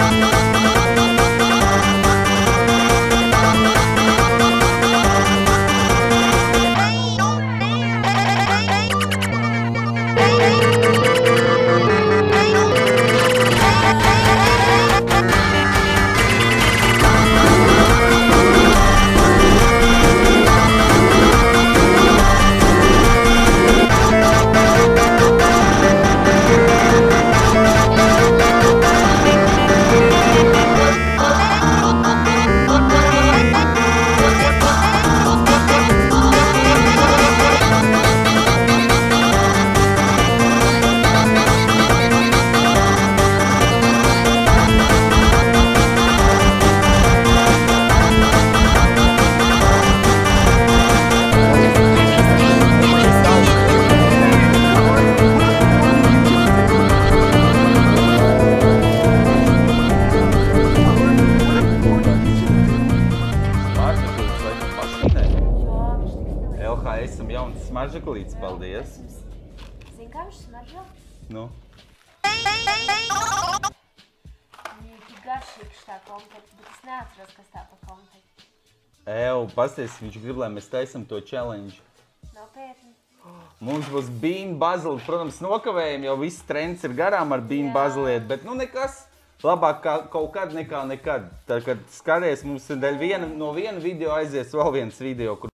Esam jauns smaržaklīts, paldies. Zini, kā viņš smaržo? Nu? Viņa ir tik garšīgs tā konfekta, bet es neatceros, kas tā pa konfekta. Pasties, viņš grib, lai mēs taisam to challenge. Nopietni. Mums būs bean bazili, protams, nokavējumi, jau viss trends ir garām ar bean baziliet, bet nu nekas. Labāk kaut kad nekā nekad. Tad, kad skaties, mums no viena video aizies vēl viens video, kur